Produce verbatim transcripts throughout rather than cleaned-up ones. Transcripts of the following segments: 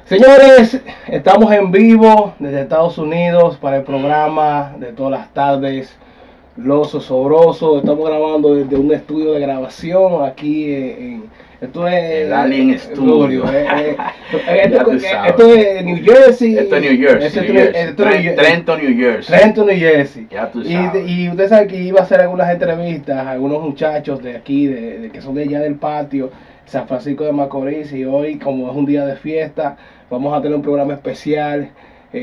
Señores, estamos en vivo desde Estados Unidos para el programa de todas las tardes, Los Osobrosos. Estamos grabando desde un estudio de grabación aquí en... Esto es el Alien Studio. Eh, eh, esto, esto es New Jersey. Esto es New Jersey. Esto New Jersey. esto es Trenton, New Jersey. Trenton, New Jersey. Ya tú sabes. Y, y usted sabe que iba a hacer algunas entrevistas a algunos muchachos de aquí, de, de que son de allá del patio, San Francisco de Macorís. Y hoy, como es un día de fiesta, vamos a tener un programa especial.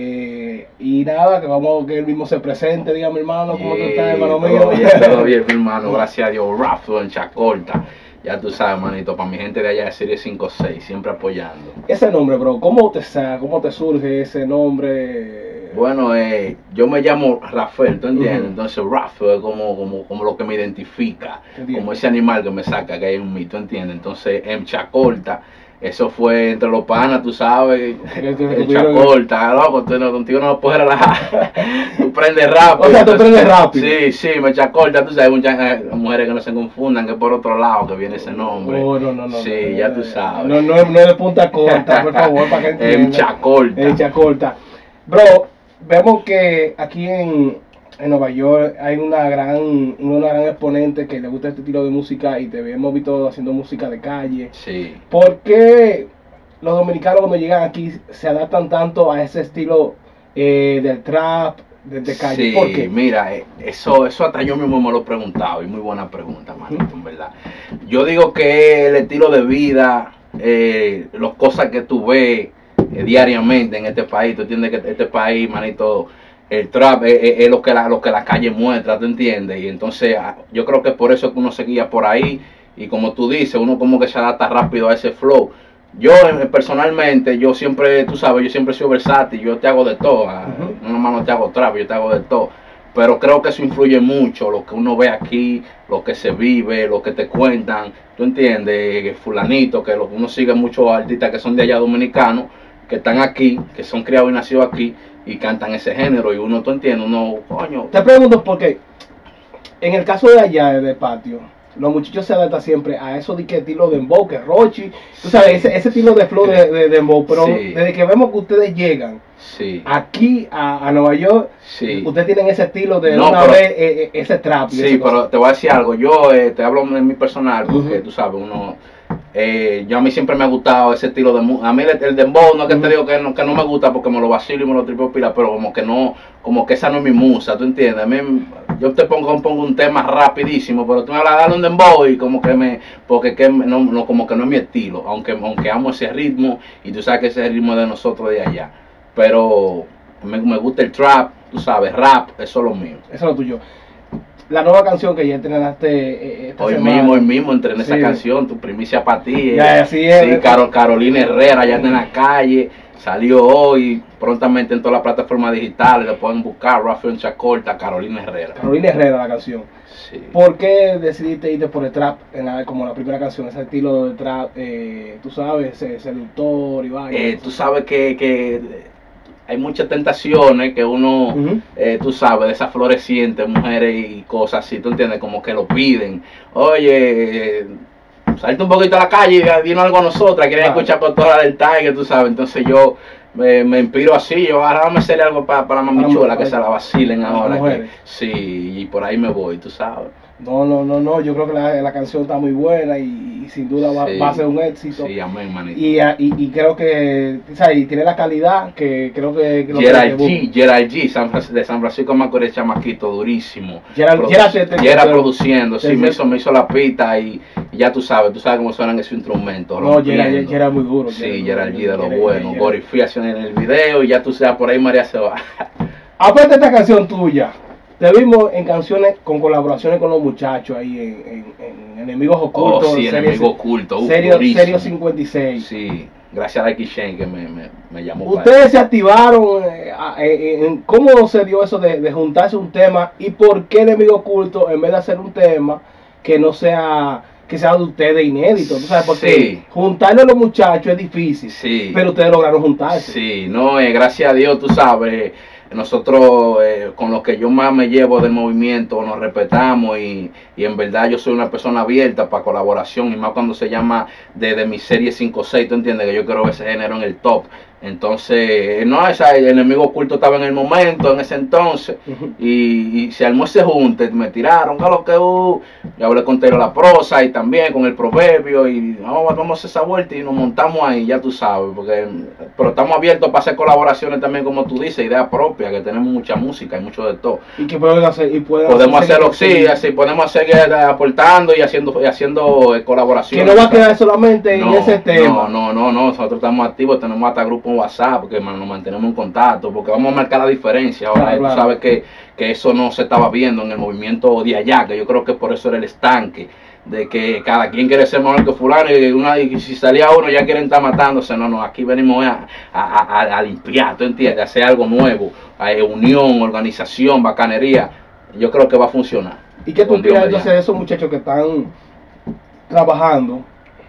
Eh, y nada, que vamos que él mismo se presente. Dígame, hermano, ¿cómo yeah, tú estás, hermano mío? Todo bien, todo bien, mi hermano. Gracias a Dios. Rafa en Chacorta. Ya tú sabes, manito, para mi gente de allá de Serie cinco seis, siempre apoyando. Ese nombre, bro, ¿cómo te sale? ¿Cómo te surge ese nombre? Bueno, eh, yo me llamo Rafael, ¿tú entiendes? Uh-huh. Entonces Rafael es como, como, como lo que me identifica, ¿entiendes? Como ese animal que me saca, que hay un mito, ¿entiendes? Entonces, en Chacorta, eso fue entre los panas, tú sabes, en Chacorta, loco, tú, no, contigo no lo puedes relajar, tú prendes rápido. O sea, tú prendes rápido. Sí, sí, me Chacorta, tú sabes, muchas eh, mujeres que no se confundan, que por otro lado que viene ese nombre. Oh, no, no, no. Sí, no, ya no, tú sabes. No, no, no es de Punta Corta, por favor, para que entiendan. En Chacorta. En Chacorta. Bro, vemos que aquí en, en Nueva York hay una gran, una gran exponente que le gusta este estilo de música y te hemos visto haciendo música de calle. Sí. ¿Por qué los dominicanos cuando llegan aquí se adaptan tanto a ese estilo eh, del trap, de, de calle? Sí, ¿Por qué? Mira, eso, eso hasta yo mismo me lo he preguntado y muy buena pregunta, manito, en verdad. Yo digo que el estilo de vida, eh, las cosas que tú ves eh, diariamente en este país, tú entiendes que este país, manito, el trap es, es, es lo que la lo que la calle muestra, ¿tú entiendes? Y entonces yo creo que por eso que uno se guía por ahí y como tú dices, uno como que se adapta rápido a ese flow. Yo personalmente, yo siempre, tú sabes, yo siempre soy versátil, yo te hago de todo, uh-huh. No nomás no te hago trap, yo te hago de todo. Pero creo que eso influye mucho, lo que uno ve aquí, lo que se vive, lo que te cuentan, ¿tú entiendes? Fulanito, que lo, uno sigue muchos artistas que son de allá dominicanos, que están aquí, que son criados y nacidos aquí, y cantan ese género, y uno, ¿tú entiendes? Uno, coño. Te pregunto porque, en el caso de allá, del patio, los muchachos se adaptan siempre a eso de que estilo de dembow, que Rochi, tú sabes, ese, ese estilo de flow de, de dembow, pero sí. Desde que vemos que ustedes llegan sí. aquí a, a Nueva York, sí. Ustedes tienen ese estilo de no, una pero, vez eh, ese trap. Sí, pero cosa. Te voy a decir algo, yo eh, te hablo de mi personal, porque uh-huh. Tú sabes, uno... Eh, yo a mí siempre me ha gustado ese estilo de música. A mí el, el dembow no es que uh-huh. Te digo que no, que no me gusta porque me lo vacilo y me lo tripeo pila, pero como que no, como que esa no es mi musa, ¿tú entiendes? A mí, yo te pongo, pongo un tema rapidísimo, pero tú me hablas de darle un dembow y como que me, porque que no, no, como que no es mi estilo, aunque, aunque amo ese ritmo y tú sabes que ese es el ritmo de nosotros de allá, pero me, me gusta el trap, tú sabes, rap, eso es lo mío. Eso es lo tuyo. La nueva canción que ya entrenaste esta hoy semana. mismo, hoy mismo entrené sí. Esa canción, tu primicia para ti. Ya, así es. Sí, Carol, Carolina Herrera, ya está en la calle, salió hoy, prontamente en todas las plataformas digitales, lo pueden buscar, Rafael Chacorta, Carolina Herrera. Carolina Herrera la canción. Sí. ¿Por qué decidiste irte por el trap en la, como la primera canción, ese estilo de trap, eh, tú sabes, seductor y vaina? Eh, tú sabes que... que hay muchas tentaciones que uno, uh-huh. eh, tú sabes, de esas florecientes, mujeres y cosas así, tú entiendes, como que lo piden. Oye, eh, salte un poquito a la calle y dinos algo a nosotras, quieren ah. escuchar por toda la del Tiger, tú sabes. Entonces yo me, me inspiro así, yo ahora me hacerle algo para, para la mamichula, que se la vacilen ahora. Que, sí, y por ahí me voy, tú sabes. No, no, no, no, yo creo que la, la canción está muy buena y, y sin duda va, sí, va a ser un éxito. Sí, amén, manito. Y, y, y creo que, ¿sabes? Y tiene la calidad que creo que... que Gerald G, Gerald G, San, de San Francisco Macorís, chamaquito, durísimo. Gerald, Produ Gerald, te, te, Gerald te, produciendo, te, sí, me hizo, me hizo la pita y, y ya tú sabes, tú sabes cómo suenan esos instrumentos. No, Gerald, Gerald muy duro. Sí, Gerald G de lo bueno, glorificación en el video y ya tú sabes, por ahí María se va. Aparte de esta canción tuya, te vimos en canciones con colaboraciones con los muchachos ahí en, en, en Enemigos Ocultos. Oh, sí, Enemigos Ocultos. Serio, Serio cincuenta y seis. Sí, gracias a X Shane que me, me, me llamó. Ustedes se activaron, eh, eh, en ¿cómo se dio eso de, de juntarse un tema? ¿Y por qué Enemigos Ocultos en vez de hacer un tema que no sea... que sea de ustedes inédito, ¿tú sabes? Porque sí. Juntarle a los muchachos es difícil, sí. Pero ustedes lograron juntarse. Sí, no, eh, gracias a Dios, tú sabes, nosotros eh, con lo que yo más me llevo del movimiento nos respetamos y, y en verdad yo soy una persona abierta para colaboración y más cuando se llama de, de mi serie cinco seis, tú entiendes que yo quiero ver ese género en el top Entonces, no, esa, el enemigo oculto estaba en el momento, en ese entonces, Ujú. y, y se armó ese junte, me tiraron, ¿qué lo que uh? Yo hablé con Tero la prosa y también con el proverbio, y vamos, vamos a hacer esa vuelta y nos montamos ahí, ya tú sabes, porque, pero estamos abiertos para hacer colaboraciones también, como tú dices, ideas propias, que tenemos mucha música y mucho de todo. Y que pueden hacer, y pueden Podemos hacer- hacerlo, sí, así podemos seguir aportando y haciendo, y haciendo eh, que colaboraciones. no va a quedar solamente en ese tema. No, no, no, no, nosotros estamos activos, tenemos hasta grupo en WhatsApp, porque man, nos mantenemos en contacto, porque vamos a marcar la diferencia. Ahora Claro, tú claro. sabes que, que eso no se estaba viendo en el movimiento de allá, que yo creo que por eso era el estanque, de que cada quien quiere ser mejor que fulano, y, una, y si salía uno ya quieren estar matándose. No, no, aquí venimos a, a, a, a limpiar, ¿tú entiendes? A hacer algo nuevo, a unión, organización, bacanería. Yo creo que va a funcionar. ¿Y qué tú Con Dios opinas entonces mediante. de esos muchachos que están trabajando?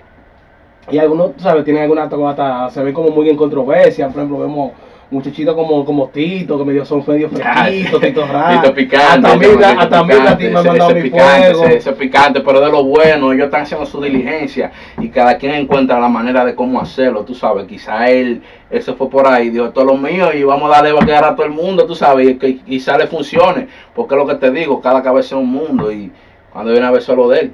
Y algunos, tú sabes, tienen alguna hasta se ven como muy en controversia. Por ejemplo, vemos muchachitos como, como Tito, que medio son medio fresquitos, Tito Rap. Tito picante, Hasta a mí, Tito hasta a mí, a ti me han ese- mandado ese mi picante, fuego. ese- ese picante, pero de lo bueno, ellos están haciendo su diligencia y cada quien encuentra la manera de cómo hacerlo, tú sabes. Quizá él, él se fue por ahí, dijo, todo lo mío y vamos a darle va a quedar a todo el mundo, tú sabes, y que quizá le funcione, porque es lo que te digo, cada cabeza es un mundo y cuando viene a ver solo de él.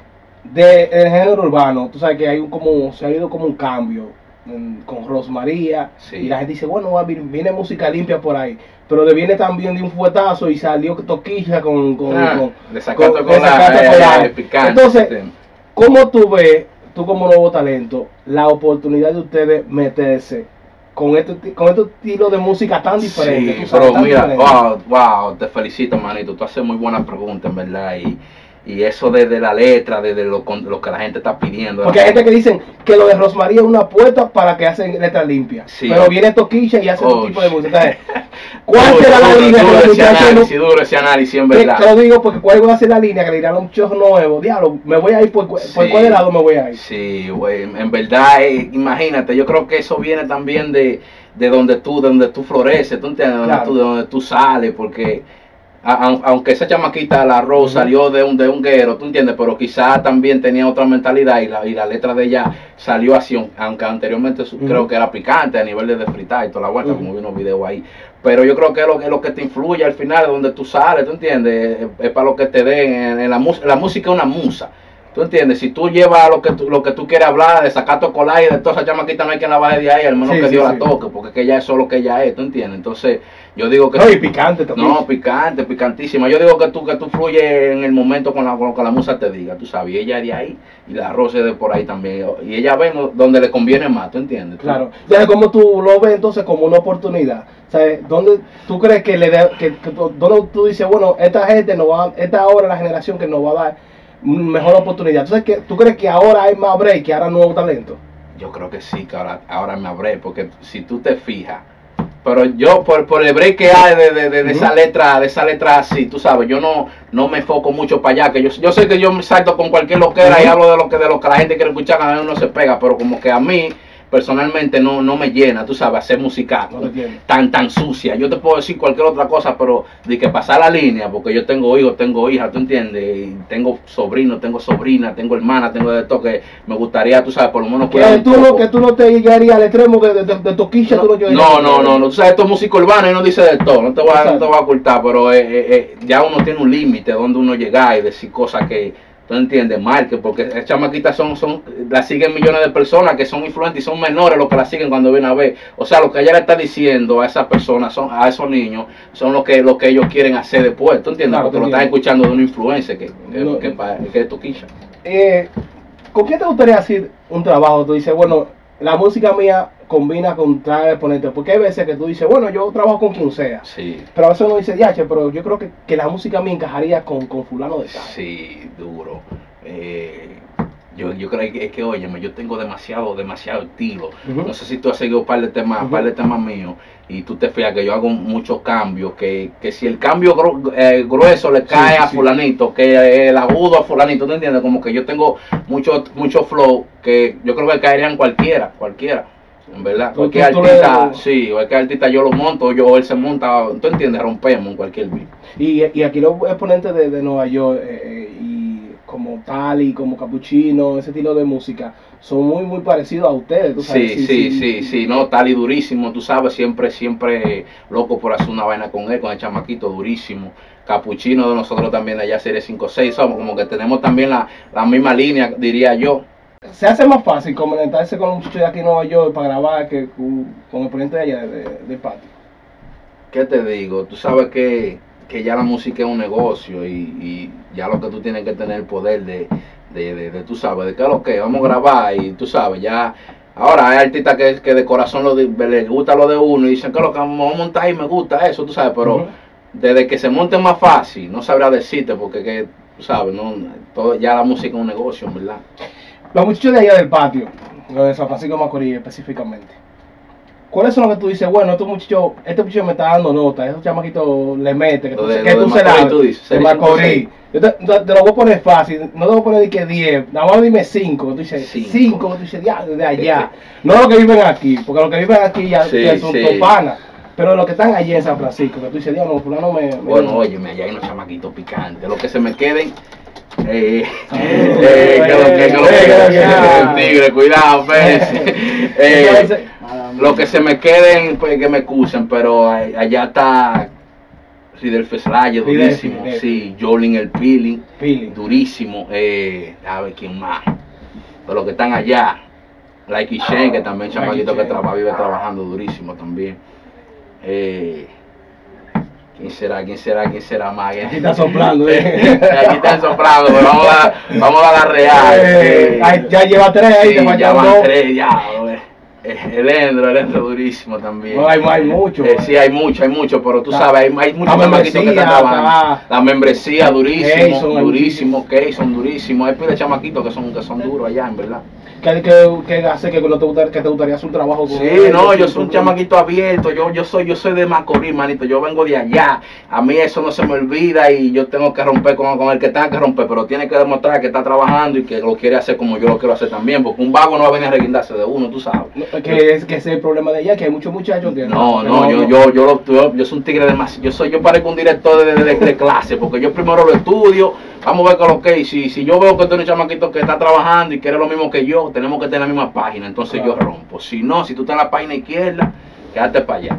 De, del género urbano, tú sabes que hay un, como, se ha ido como un cambio en- con Rosmaría. Sí. Y la gente dice, bueno, va, viene, viene música limpia por ahí. Pero de viene también de un fuetazo y salió Toquilla con, con, Ah, con, de Sacate con- Colá, de Sacate eh, Colá. eh, picante, Entonces, sí. ¿cómo tú ves, tú como nuevo talento, la oportunidad de ustedes meterse con este, ti- con este estilo de música tan diferente? Sí, tú sabes, pero tan mira, diferente? wow, wow, te felicito, manito. Tú haces muy buenas preguntas, en verdad. Y, y eso de, de la letra, de, de lo, con- lo que la gente está pidiendo. Porque hay gente que dicen que lo de Rosmaría es una apuesta para que hacen letras limpias. Sí. Pero viene Toquilla y hace Oh, otro tipo de música. Entonces, Duro, ¿cuál será la duro, línea que duro los ese muchachos no- análisis, duro ese análisis, en Te, verdad. te lo digo porque cuál va a ser la línea que le dirán a los muchachos nuevos? Diablo, me voy a ir por, cu- por Sí. cuál de lado me voy a ir. Sí, güey, en verdad, eh, imagínate, yo creo que eso viene también de, de donde tú, de donde tú floreces, ¿tú entiendes? De donde, Claro. tú, de donde tú sales, porque a- a- aunque esa chamaquita, la Rose, Ujú. salió de un, de un guero, ¿tú entiendes? Pero quizás también tenía otra mentalidad y la, y la letra de ella salió así, aunque anteriormente su- Ujú. creo que era picante a nivel de, de fritar y toda la vuelta, Ujú. como vi unos videos ahí. Pero yo creo que es lo, es lo que te influye al final, de donde tú sales, ¿tú entiendes? Es, es para lo que te den. En, en la, mus- la música es una musa. ¿Tú entiendes? Si tú llevas lo que tú, lo que tú quieres hablar, de Sacate Colá y de toda esa chamaquita, no hay quien la baje de ahí, al menos Sí, que sí, Dios sí. la toque, porque es que ella es solo que ella es, ¿tú entiendes? Entonces, yo digo que... No, y picante también. No, picante, picantísima. Yo digo que tú, que tú fluyes en el momento con, la, con lo que la musa te diga, tú sabes. Y ella es de ahí, y la Rosa es de por ahí también. Y ella ve no- donde le conviene más, ¿tú entiendes? Claro. Ya como tú lo ves entonces como una oportunidad. ¿Sabes? ¿Dónde tú crees que le de, que, que tú- dónde tú dices, bueno, esta gente nos va, esta ahora la generación que nos va a dar mejor oportunidad? ¿Tú, sabes que, ¿Tú crees que ahora hay más break, que ahora nuevo talento? Yo creo que sí, que ahora, ahora me abré, porque si tú te fijas, pero yo por, por el break que hay de, de, de, de esa Ujú. letra, de esa letra así, tú sabes, yo no, no me enfoco mucho para allá, que yo, yo sé que yo me salto con cualquier loquera y Ujú. hablo de lo que de lo que la gente quiere escuchar, a mí uno se pega, pero como que a mí personalmente no, no me llena, tú sabes, hacer música No te entiendo. tan tan sucia. Yo te puedo decir cualquier otra cosa, pero de que pasar la línea, porque yo tengo hijos, tengo hijas, tú entiendes, y tengo sobrinos, tengo sobrina, tengo hermana, tengo de todo, que me gustaría, tú sabes, por lo menos Que cuidar un tú, no, poco. que tú no te llegarías al extremo que de, de, de Toquilla tú no llegarías. No, no, no, no, tú sabes, esto es música urbana y no dice de todo, no te voy a, no te voy a ocultar, pero eh, eh, eh, ya uno tiene un límite donde uno llega y decir cosas que tú entiendes, marque, porque esas chamaquitas son, son, la siguen millones de personas que son influentes y son menores los que la siguen cuando vienen a ver. O sea, lo que ella le está diciendo a esas personas, son, a esos niños, son lo que, lo que ellos quieren hacer después, ¿tú entiendes? Claro, Porque te lo están entiendo. escuchando de una influencia que, que, No. que, que, que es Toquilla. Eh, ¿Con quién te gustaría hacer un trabajo? Tú dices, bueno, la música mía combina con tal exponente. Porque hay veces que tú dices, bueno, yo trabajo con quien sea. Sí. Pero a veces uno dice, ya, che, pero yo creo que, que la música mía encajaría con, con fulano de tal. Sí, duro. Eh, yo, yo creo que es que, óyeme, yo tengo demasiado, demasiado estilo. Ujú. No sé si tú has seguido un par de temas, Ujú. par de temas míos, y tú te fijas que yo hago muchos cambios, que, que si el cambio gru- eh, grueso le cae Sí, a sí. fulanito, que el agudo a fulanito, ¿tú entiendes? Como que yo tengo mucho, mucho flow, que yo creo que caerían cualquiera, cualquiera. En verdad, Tú- cualquier tú- tú artista, le- sí, cualquier artista yo lo monto, yo o él se monta, tú entiendes, rompemos en cualquier beat. Y, y aquí los exponentes de, de Nueva York, eh, eh, y como Tali, como Capuchino, ese estilo de música, son muy, muy parecidos a ustedes, tú sabes. Sí, sí, sí, sí, no, Tali durísimo, tú sabes, siempre, siempre loco por hacer una vaina con él, con el chamaquito durísimo. Capuchino de nosotros también, allá Serie cinco seis, somos como que tenemos también la, la misma línea, diría yo. Se hace más fácil conectarse con un muchacho de aquí en Nueva York para grabar que con, con el ponente de allá de, de, de patio. ¿Qué te digo? Tú sabes que, que ya la música es un negocio y, y ya lo que tú tienes que tener el poder de, de, de, de tú sabes, de qué es lo que vamos a grabar y tú sabes, ya. Ahora hay artistas que, que de corazón lo de, les gusta lo de uno y dicen que lo que vamos a montar y me gusta eso, tú sabes, pero uh-huh. desde que se monte más fácil, no sabría decirte porque que, tú sabes, no, todo, ya la música es un negocio, ¿verdad? Los muchachos de allá del patio, de San Francisco de Macorís específicamente, ¿cuáles son los que tú dices, bueno, este muchacho, este muchacho me está dando nota, esos chamaquitos le mete, que tú, de, que tú se la tú dices, de Macorís? Yo te, te, te lo voy a poner fácil, no te voy a poner de que diez, nada más dime cinco, tú dices cinco, tú dices ya, de allá, no los que viven aquí, porque los que viven aquí ya, sí, ya son sí. topanas. Pero los que están allí en San Francisco, que tú dices, Dios, no, fulano me... me bueno, óyeme, allá hay unos chamaquitos picantes, los que se me queden... Eh, eh, que lo que, que lo que, tigre, cuidado, Pérez. Eh, lo que se me queden, pues que me excusen, pero allá está Ridel Feslaye, durísimo, Ridel, sí, Jolin el Peeling, Peeling. durísimo, eh, a ver quién más, pero los que están allá, Like y Shane, que también chamaquito que traba, vive trabajando durísimo también. Eh, ¿Quién será? ¿Quién será? ¿Quién será más? Aquí está soplando, ¿eh? Aquí está soplando, pero vamos a, vamos a la real. Eh, eh, ya lleva tres ahí, sí, te faltan ya van dos. tres, ya. Eh, el Endro, el Endro durísimo también. No, hay, hay mucho. Eh, sí, hay mucho, hay mucho, pero tú sabes, hay, hay muchos chamaquitos que están trabajando. La membresía, durísimo, Kayson, durísimo, Kayson, durísimo. Hay pila de chamaquitos que son, que son duros allá, en verdad. ¿Qué, qué, qué hace que, no te gustaría, que te gustaría hacer un trabajo con Sí, él, no, yo soy un chamaquito abierto, yo, yo soy yo soy de Macorís, manito, yo vengo de allá, a mí eso no se me olvida y yo tengo que romper con, con el que tenga que romper, pero tiene que demostrar que está trabajando y que lo quiere hacer como yo lo quiero hacer también, porque un vago no va a venir a reguindarse de uno, tú sabes. No, que es que ese es el problema de allá, que hay muchos muchachos que no, no, no, yo, yo, yo, yo, yo soy un tigre de más, yo soy, yo parezco un director de, de, de, de clase, porque yo primero lo estudio, vamos a ver con lo que, si, si yo veo que tú eres un chamaquito que está trabajando y quiere lo mismo que yo, tenemos que tener la misma página, entonces claro. yo rompo. Si no, si tú estás en la página izquierda, quédate para allá.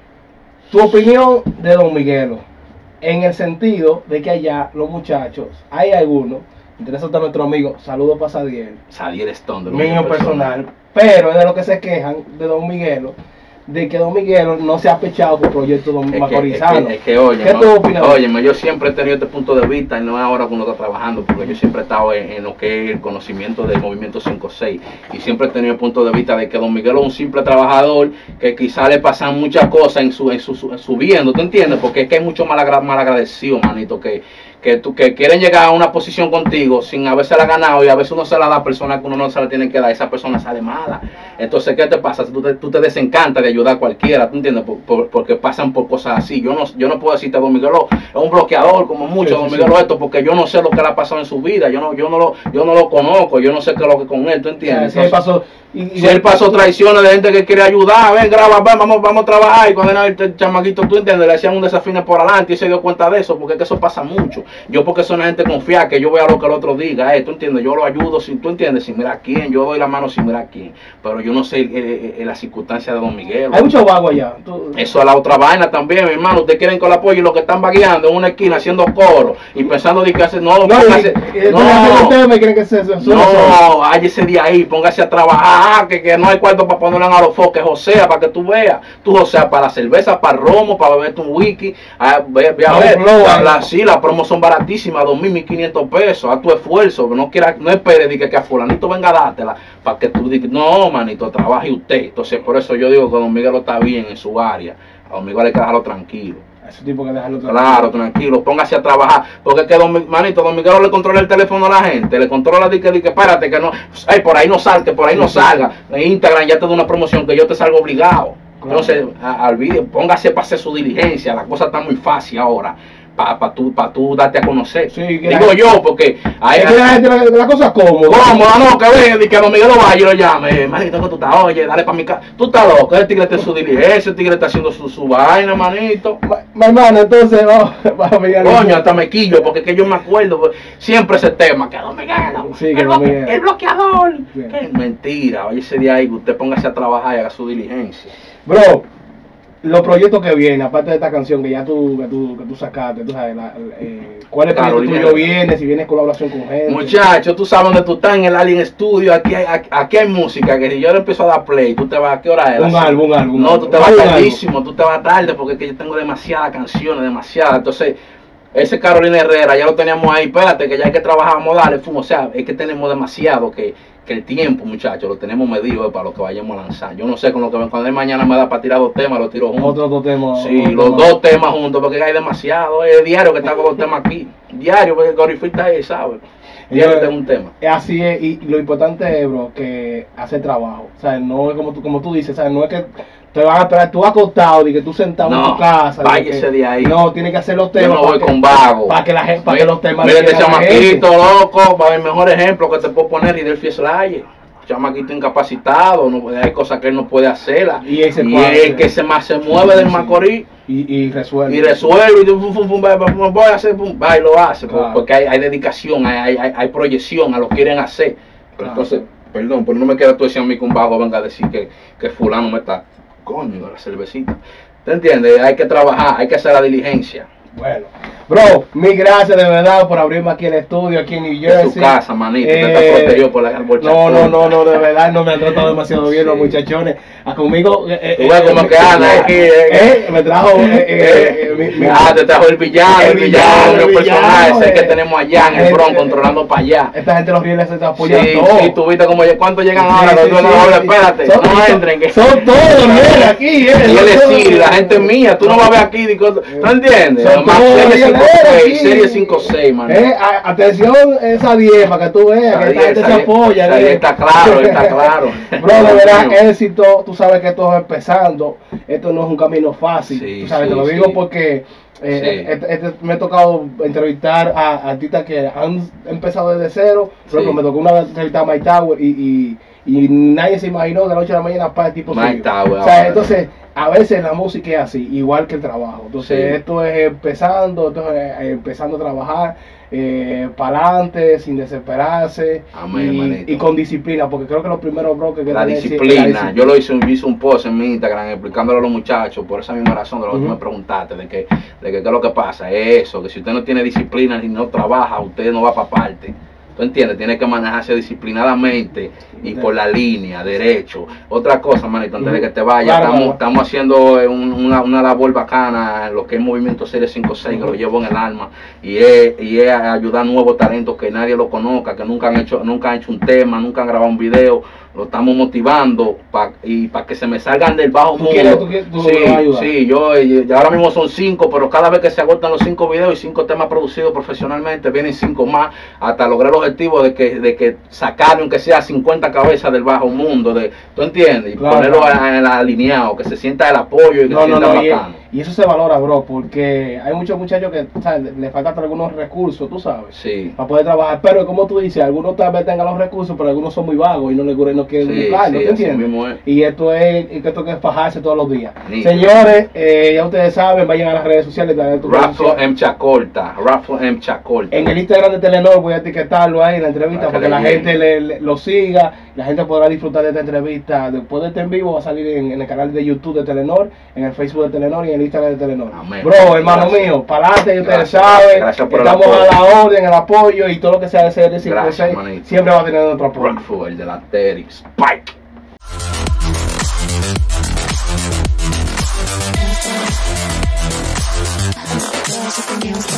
Tu opinión de Don Miguelo, en el sentido de que allá los muchachos, hay algunos, entre esos está nuestro amigo, saludos para Sadiel. Sadiel Stone, de mío personal, pero es de lo que se quejan de Don Miguelo, de que Don Miguelo no se ha pechado por proyectos macorizanos. Es que, es que, es que oye, ¿qué no, tú opinas? Óyeme, yo siempre he tenido este punto de vista y no es ahora que uno está trabajando, porque yo siempre he estado en, en lo que es el conocimiento del movimiento cinco seis y siempre he tenido el punto de vista de que Don Miguelo es un simple trabajador que quizá le pasan muchas cosas en su, en su, en su viendo, ¿tú entiendes? Porque es que hay muchos mal, mal agradecidos, manito, que que, tú, que quieren llegar a una posición contigo sin haberse la ganado y a veces uno se la da a personas que uno no se la tiene que dar, esa persona sale mala. Entonces, ¿qué te pasa? Tú te, tú te desencantas de ayudar a cualquiera, ¿tú entiendes? Por, por, porque pasan por cosas así. Yo no, yo no puedo decirte a Don Miguelo es un bloqueador como mucho, sí, Don Miguelo sí. esto, porque yo no sé lo que le ha pasado en su vida, yo no, yo no lo, yo no lo conozco, yo no sé qué es lo que con él, ¿tú entiendes? Sí, Entonces, pasó, y, y si él pasó traiciones de gente que quiere ayudar, ven, graba, ven, vamos, vamos a trabajar, y cuando el, el chamaquito, tú entiendes, le hacían un desafío por adelante y se dio cuenta de eso, porque es que eso pasa mucho. Yo porque soy una gente confiada, que yo vea lo que el otro diga, eh, tú entiendes, yo lo ayudo, sin, tú entiendes, sin mirar a quién, yo doy la mano sin mirar a quién, pero yo no sé eh, eh, la circunstancia de Don Miguel. Hay mucho vago allá. Tú... Eso es la otra vaina también, mi hermano, ustedes quieren con el apoyo y los que están vagueando en una esquina haciendo coro y pensando de que hace, no, no, póngase, y, y, no, me creen que se, se, no, hay ese día ahí, póngase a trabajar, que, que no hay cuarto para ponerle a los foques, José, para que tú veas, tú José, para la cerveza, para el romo, para beberte un whisky, a, ve, ve a ver, la, la, sí, las promos son baratísimas, dos mil, mil quinientos pesos, a tu esfuerzo, no quiera, no esperes de que, que a fulanito venga a dártela, para que tú digas, no, manito, trabaje usted. Entonces, por eso yo digo que Don Miguelo está bien en su área, a Don Miguelo hay que dejarlo tranquilo. Ese tipo que dejarlo tranquilo. Claro, tranquilo, póngase a trabajar, porque es que Don, manito, Don Miguelo le controla el teléfono a la gente, le controla de que, de que espérate, que no, ay, por ahí no salga, que por ahí no salga, en Instagram ya te da una promoción que yo te salgo obligado. Claro. Entonces, al vídeo, póngase para hacer su diligencia, la cosa está muy fácil ahora. para pa tú, pa tú darte a conocer. Sí, que digo la, yo, porque hay, es que la gente la, la cosa cómoda. Cómoda, no, que ve, y que a don Miguel Valle lo llame, manito, que tú estás, oye, dale para mi casa. Tú estás loco, el tigre está en su diligencia, el tigre está haciendo su, su vaina, manito. Mi hermano, entonces, vamos, vamos a mirar. Coño, hasta me quillo, porque es que yo me acuerdo, pues, siempre ese tema, que don Miguel, sí, que el, don blo Miguel. el bloqueador. Bien. Que mentira, oye, ese día ahí, usted póngase a trabajar y haga su diligencia. Bro, los proyectos que vienen, aparte de esta canción que ya tú, que tú, que tú sacaste, tú sabes, la, eh, ¿cuál es el proyecto tuyo viene? Si vienes colaboración con gente. Muchachos, tú sabes dónde tú estás, en el Alien Studio, aquí hay, aquí, aquí hay música, que si yo le empiezo a dar play, tú te vas, ¿a qué hora es? Un álbum, un álbum. No, tú te un vas álbum. tardísimo, tú te vas tarde, porque es que yo tengo demasiadas canciones, demasiadas, entonces... Ese Carolina Herrera ya lo teníamos ahí, espérate, que ya hay que trabajar, vamos a darle fumo, o sea, es que tenemos demasiado, que, que el tiempo, muchachos, lo tenemos medido eh, para lo que vayamos a lanzar. Yo no sé con lo que ven, cuando él mañana me da para tirar dos temas, los tiro juntos. Otros dos temas. Sí, otro los tema. dos temas juntos, porque hay demasiado, es diario que está con los temas aquí, diario, porque el Gorifita ahí, ¿sabes? Diario tengo un tema. Así es, y lo importante es, bro, que hacer trabajo, o sea, no es como tú, como tú dices, o sea, no es que te van a esperar tú acostado y que tú sentado no, en tu casa. Váyase de ahí. No, tiene que hacer los temas. Yo no voy que, con vago. Para que la gente, para que los temas. Mira este chamaquito loco, va a ver el mejor ejemplo que te puedo poner, y del Fieslaye. Chamaquito incapacitado, no, hay cosas que él no puede hacerlas. Y, ese y es el que se más se mueve sí, del Macorís. Y, y resuelve. Y resuelve, y pum, pum, pum, pum, voy a hacer, pum, va y lo hace. Claro. Porque hay, hay dedicación, hay, hay, hay proyección a lo que quieren hacer. Pero claro. Entonces, perdón, pero no me queda tú decir a mí que un vago venga a decir que, que fulano me está, coño, la cervecita. ¿Te entiendes? Hay que trabajar, hay que hacer la diligencia. Bueno, bro, mil gracias de verdad por abrirme aquí el estudio, aquí en New Jersey. En su casa, manito, eh, te está protegido por la por No, no, no, no, de verdad no me han tratado demasiado bien sí. Los muchachones. A conmigo, eh, tú ves como que anda aquí, eh, eh, me trajo, eh, eh, mi, mi, ah, te trajo el villano, el villano, el personaje ese que tenemos allá en el Bronx, controlando para allá. Esta gente los rieles se te apoyan sí, todos. Sí, tú viste como, ¿cuántos llegan ahora? Sí, Los sí, no, sí, espérate, son, no son, entren. Que son todos rieles aquí, eh. Y él decir, la gente mía, tú no vas a ver aquí, ¿no entiendes? Serie cinco seis, man. Eh, a, atención esa diez para que tú veas que esta gente se apoya. Eh. Está claro, está claro. Bro, de verdad, éxito, tú sabes que esto es empezando, esto no es un camino fácil, sí, tú sabes, sí, te lo digo sí. porque eh, sí. este, este, me ha tocado entrevistar a, a artistas que han empezado desde cero, por ejemplo, sí. me tocó una vez entrevistar a Mike Tower y, y, y nadie se imaginó de la noche a la mañana para el tipo Mike Tower, o sea, entonces, a veces la música es así, igual que el trabajo. Entonces, sí. esto es empezando, esto es empezando a trabajar eh, para adelante, sin desesperarse. Amén, y, y con disciplina, porque creo que los primeros bloques que la disciplina. la disciplina. Yo lo hice, hice un post en mi Instagram explicándolo a los muchachos por esa misma razón de lo que uh-huh. tú me preguntaste, de que, de que qué es lo que pasa, es eso, que si usted no tiene disciplina y no trabaja, usted no va para parte. ¿Tú entiendes? Tiene que manejarse disciplinadamente y por la línea, derecho. Otra cosa, manito, antes de que te vayas, claro, estamos, claro. estamos haciendo un, una, una labor bacana en lo que es Movimiento Serie cinco seis, uh-huh. que lo llevo en el alma, y es, y es ayudar a nuevos talentos que nadie lo conozca, que nunca han hecho, nunca han hecho un tema, nunca han grabado un video. Lo estamos motivando pa, y para que se me salgan del bajo mundo. ¿Quieres, tú quieres, tú sí, sí, yo, yo ahora mismo son cinco, pero cada vez que se agotan los cinco videos y cinco temas producidos profesionalmente, vienen cinco más hasta lograr el objetivo de que, de que sacar aunque sea cincuenta cabezas del bajo mundo, de, ¿tú entiendes? Y claro, ponerlo claro. en alineado, que se sienta el apoyo y que no, se sienta no, no, bacano. Y, y eso se valora, bro, porque hay muchos muchachos que, ¿sabes?, le faltan algunos recursos, tú sabes, sí. para poder trabajar, pero como tú dices, algunos tal vez tengan los recursos, pero algunos son muy vagos y no les no quieren sí, buscar, ¿no sí, te entiendes? Y esto es, esto es fajarse todos los días. Sí, señores, eh, ya ustedes saben, vayan a las redes sociales. Raffle M. Chacolta, Raffle M. Chacolta. En el Instagram de Telenor voy a etiquetarlo ahí en la entrevista para que la gente le, le, lo siga, la gente podrá disfrutar de esta entrevista. Después de este en vivo va a salir en, en el canal de YouTube de Telenor, en el Facebook de Telenor y en el Instagram de Telenor. Amén. Bro, hermano gracias. mío, para adelante, ustedes saben, gracias por estamos a la orden, el apoyo y todo lo que sea de Serie cinco seis siempre va a tener nuestro apoyo. Raffle, el de la Terry, Spike. Just